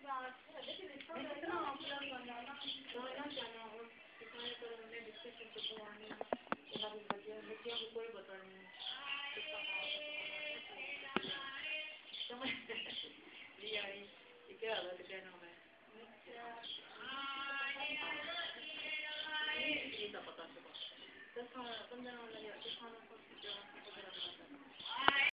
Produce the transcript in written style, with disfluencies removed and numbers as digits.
कितना आपला बनाना गाना जाना और सिखाने पर हमने डिस्कशन करवानी है और बच्चे बच्चों को कोई बता नहीं समझ लिया ये क्या हालत क्या नाम है ये तो पता चला 10 15 लगे